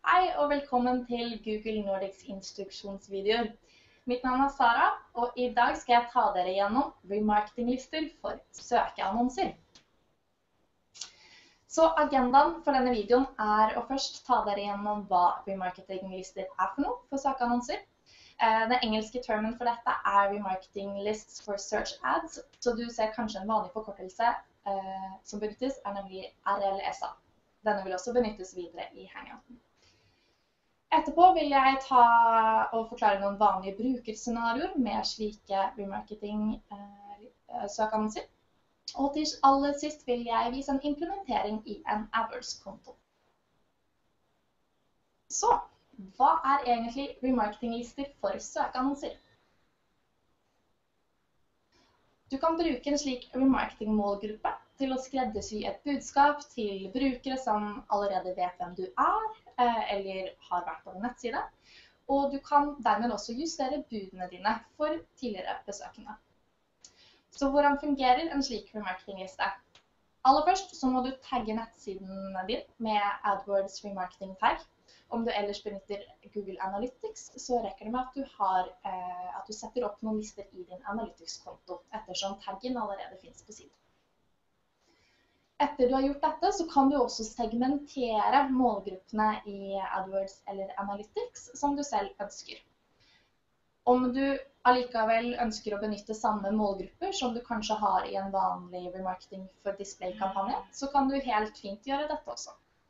Hei og velkommen til Google Nordics instruksjonsvideoer. Mitt navn er Sara, og i dag skal jeg ta dere gjennom remarketinglister for søkeannonser. Så agendaen for denne videoen er å først ta dere gjennom hva remarketinglister er for noe for søkeannonser. Den engelske termen for dette er Remarketing Lists for Search Ads, så du ser kanskje en vanlig forkortelse som benyttes er nemlig RLSA. Denne vil også benyttes videre i Hangouten. Etterpå vil jeg ta og forklare noen vanlige brukerscenarioer med slike remarketing-søkeannonser. Og til aller sist vil jeg vise en implementering i en AdWords-konto. Så, hva er egentlig remarketinglister for søkeannonser? Du kan bruke en slik remarketing-målgruppe til å skreddersy et budskap til brukere som allerede vet hvem du er, eller har vært på en nettside, og du kan dermed også justere budene dine for tidligere besøkende. Så hvordan fungerer en slik remarketingliste? Aller først så må du tagge nettsiden din med AdWords remarketing tag. Om du ellers benytter Google Analytics, så rekker det med at du setter opp noen lister i din Analytics-konto, ettersom taggen allerede finnes på siden. Etter du har gjort dette, så kan du også segmentere målgruppene i AdWords eller Analytics som du selv ønsker. Om du allikevel ønsker å benytte samme målgrupper som du kanskje har i en vanlig remarketing for display-kampanje, så kan du helt fint gjøre dette også.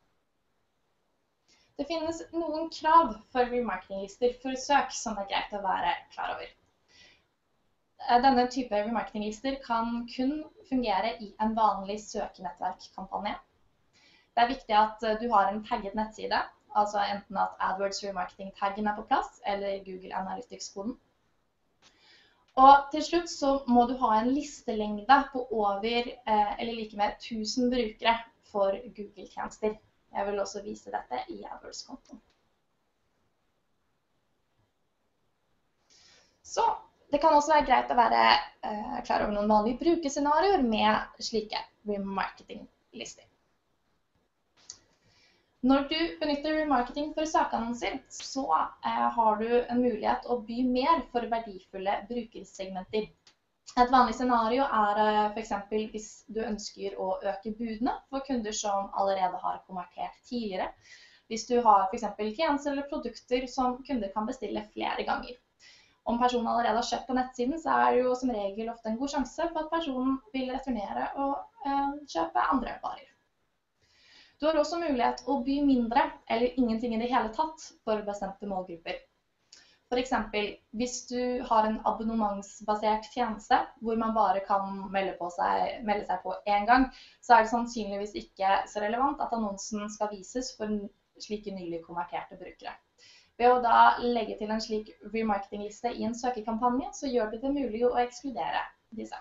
Det finnes noen krav for remarketinglister for søk som er greit å være klar over. Denne type remarketinglister kan kun fungere i en vanlig søkenettverkkampanje. Det er viktig at du har en tagget nettside, altså enten at AdWords remarketing-taggen er på plass, eller Google Analytics-koden. Og til slutt så må du ha en listelengde på over eller like med 1000 brukere for Google-tjenester. Jeg vil også vise dette i AdWords-kontoen. Så, det kan også være greit å være klar over noen vanlige brukerscenarioer med slike remarketing-lister. Når du benytter remarketing for søkeannonser, så har du en mulighet å by mer for verdifulle brukersegmenter. Et vanlig scenario er for eksempel hvis du ønsker å øke budene for kunder som allerede har konvertert tidligere. Hvis du har for eksempel tjenester eller produkter som kunder kan bestille flere ganger. Om personen allerede har kjøpt på nettsiden, så er det jo som regel ofte en god sjanse for at personen vil returnere og kjøpe andre varer. Du har også mulighet å by mindre eller ingenting i det hele tatt for bestemte målgrupper. For eksempel, hvis du har en abonnementsbasert tjeneste, hvor man bare kan melde seg på en gang, så er det sannsynligvis ikke så relevant at annonsen skal vises for slike nylig konverterte brukere. Ved å da legge til en slik remarketingliste i en søkekampanje, så gjør det mulig å ekskludere disse.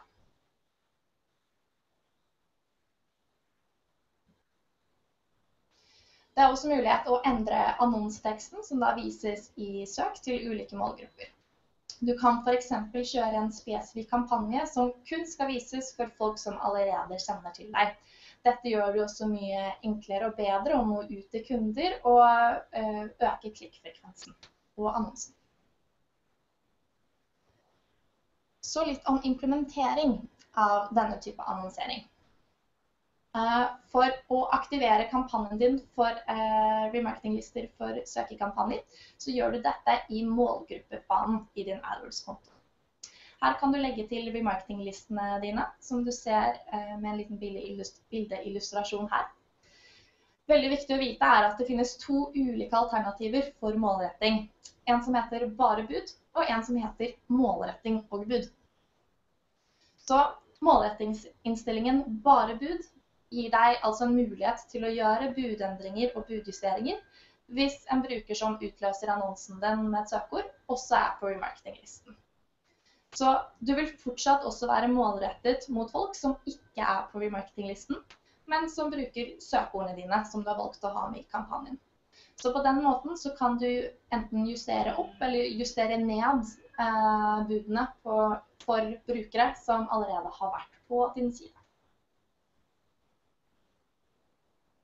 Det er også mulighet å endre annonsteksten som da vises i søk til ulike målgrupper. Du kan for eksempel kjøre en spesifikk kampanje som kun skal vises for folk som allerede kjenner til deg. Dette gjør det også mye enklere og bedre å nå ut til kunder og øke klikkfrekvensen og annonsen. Så litt om implementering av denne type annonsering. For å aktivere kampanjen din for remarketinglister for søkekampanjer, så gjør du dette i målgruppebanen i din AdWords-konto. Her kan du legge til remarketinglistene dine, som du ser med en liten bildeillustrasjon her. Veldig viktig å vite er at det finnes to ulike alternativer for målretting. En som heter bare bud, og en som heter målretting og bud. Så målrettingsinnstillingen bare bud gir deg altså en mulighet til å gjøre budendringer og budjusteringer hvis en bruker som utløser annonsen din med et søkeord også er på remarketinglisten. Så du vil fortsatt også være målrettet mot folk som ikke er på remarketinglisten, men som bruker søkeordene dine som du har valgt å ha med i kampanjen. Så på den måten så kan du enten justere opp eller justere ned budene for brukere som allerede har vært på din side.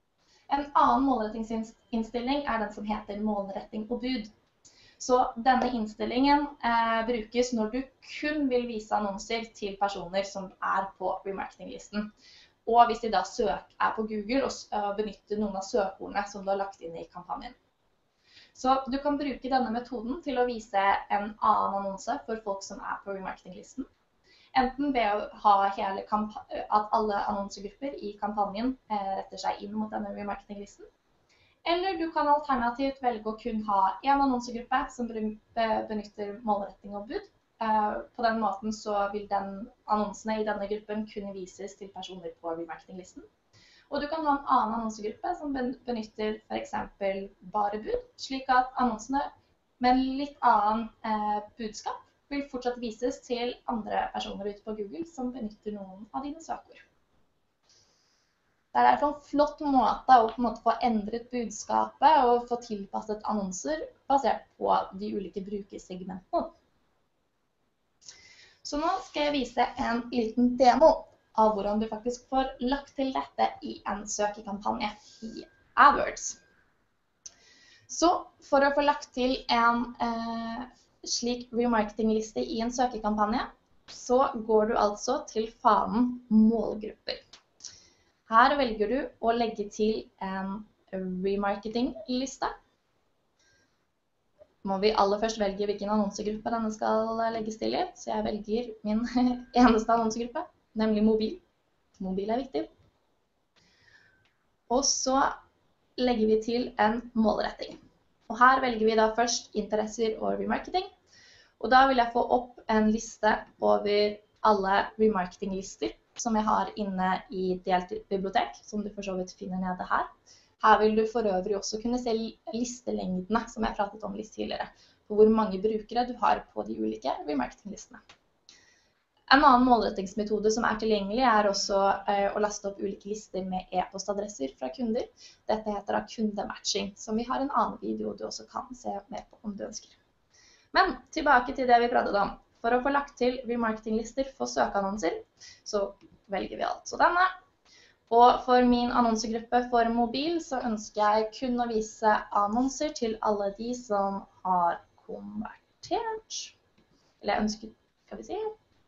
En annen målrettingsinnstilling er den som heter målretting og bud. Så denne innstillingen brukes når du kun vil vise annonser til personer som er på remarketinglisten. Og hvis de da er på Google og benytter noen av søkeordene som du har lagt inn i kampanjen. Så du kan bruke denne metoden til å vise en annen annonse for folk som er på remarketinglisten. Enten ved å ha at alle annonsegrupper i kampanjen retter seg inn mot denne remarketinglisten. Eller du kan alternativt velge å kun ha en annonsegruppe som benytter målretting og bud. På den måten så vil annonsene i denne gruppen kunne vises til personer på remarketinglisten. Og du kan ha en annen annonsegruppe som benytter for eksempel bare bud, slik at annonsene med en litt annen budskap vil fortsatt vises til andre personer ute på Google som benytter noen av dine søkeord. Det er derfor en flott måte å på en måte få endret budskapet og få tilpasset annonser basert på de ulike brukersegmentene. Så nå skal jeg vise en liten demo av hvordan du faktisk får lagt til dette i en søkekampanje i AdWords. Så for å få lagt til en slik remarketingliste i en søkekampanje, så går du altså til fanen målgrupper. Her velger du å legge til en remarketingliste. Må vi aller først velge hvilken annonsegruppe denne skal legges til i, så jeg velger min eneste annonsegruppe, nemlig mobil. Mobil er viktig. Og så legger vi til en målretting. Og her velger vi da først interesser og remarketing. Og da vil jeg få opp en liste over alle remarketinglister som jeg har inne i delt bibliotek, som du for så vidt finner nede her. Her vil du for øvrig også kunne se listelengdene, som jeg pratet om litt tidligere, på hvor mange brukere du har på de ulike remarketinglistene. En annen målrettingsmetode som er tilgjengelig er også å laste opp ulike lister med e-postadresser fra kunder. Dette heter da kundematching, som vi har en annen video du også kan se mer på om du ønsker. Men tilbake til det vi pratet om. For å få lagt til remarketinglister for søkeannonser, så velger vi altså denne. Og for min annonsegruppe for mobil så ønsker jeg kun å vise annonser til alle de som har konvertert. Eller jeg ønsker, skal vi si.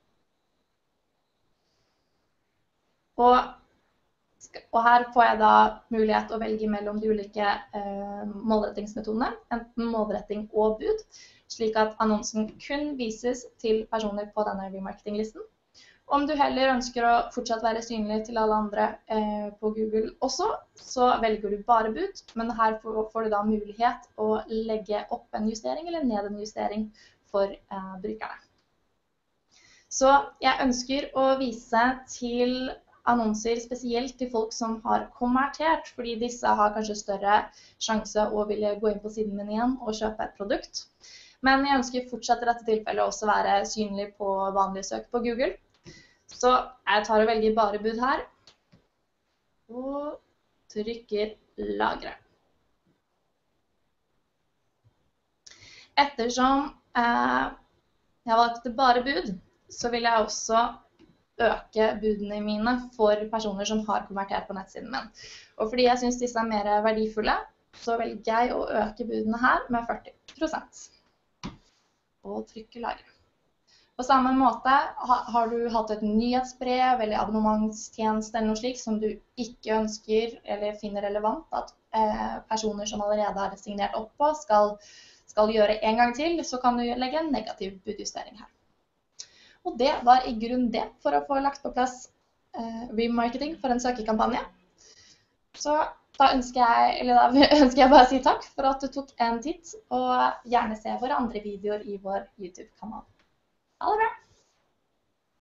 Og her får jeg da mulighet å velge mellom de ulike målrettingsmetodene, enten målretting og bud, slik at annonsen kun vises til personer på denne remarketinglisten. Om du heller ønsker å fortsatt være synlig til alle andre på Google også, så velger du bare bud, men her får du da mulighet å legge opp en justering eller ned en justering for brukerne. Så jeg ønsker å vise til annonser spesielt til folk som har konvertert, fordi disse har kanskje større sjanse å ville gå inn på siden min igjen og kjøpe et produkt. Men jeg ønsker fortsatt i dette tilfellet også være synlig på vanlige søk på Google. Så jeg tar og velger bare bud her, og trykker lagre. Ettersom jeg valgte bare bud, så vil jeg også øke budene mine for personer som har konvertert på nettsiden min. Og fordi jeg synes disse er mer verdifulle, så velger jeg å øke budene her med 40%. Og trykke lagre. På samme måte har du hatt et nyhetsbrev eller abonnementstjeneste eller noe slikt som du ikke ønsker eller finner relevant at personer som allerede har signert opp på skal gjøre en gang til, så kan du legge en negativ budjustering her. Og det var i grunn det for å få lagt på plass remarketing for en søkekampanje. Så da ønsker jeg bare å si takk for at du tok en titt, og gjerne se våre andre videoer i vår YouTube-kanal. Ha det bra!